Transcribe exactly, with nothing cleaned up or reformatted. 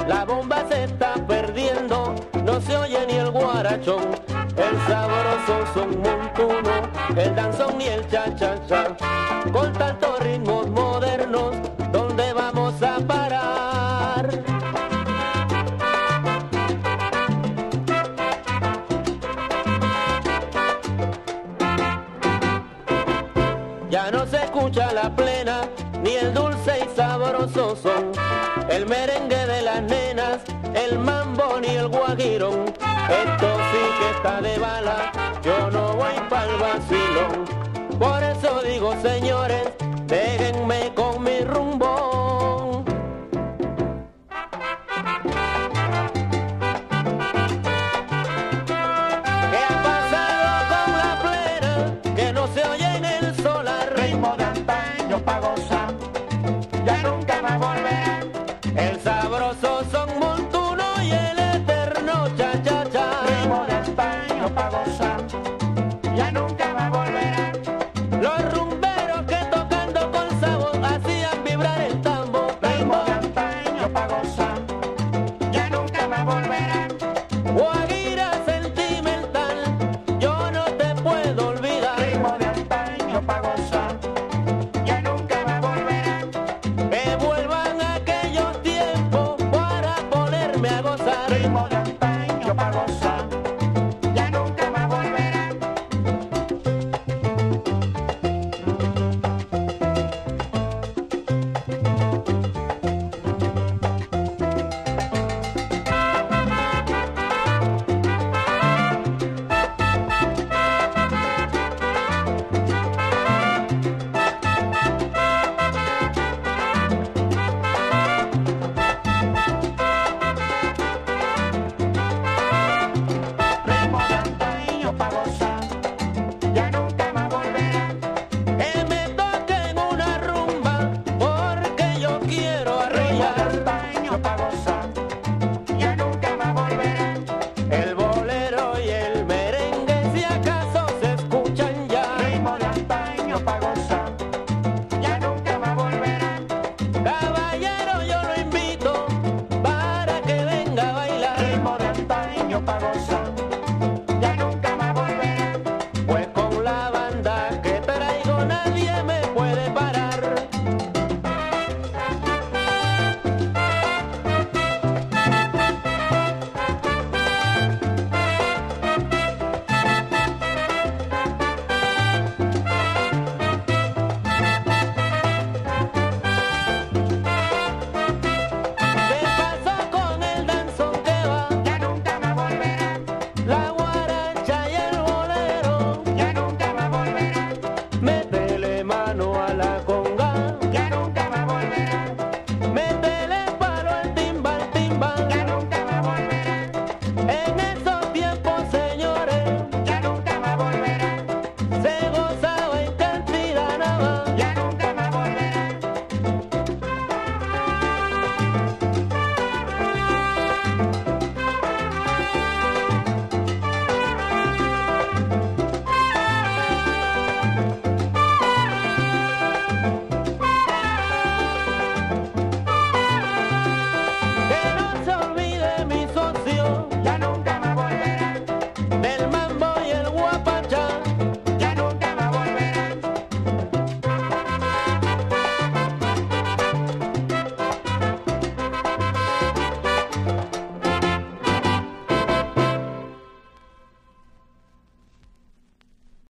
La bomba se está perdiendo, no se oye ni el guarachón. El sabroso son montuno, el danzón y el cha-cha-cha. Con tantos ritmos modernos, ¿dónde vamos a parar? Ya no se escucha la plena, ni el dulce y sabroso son. El merengue de las nenas, el mambo ni el guajirón. Esto sí que está de bala, yo no voy pa'l vacilón. Por eso digo, señores, dejen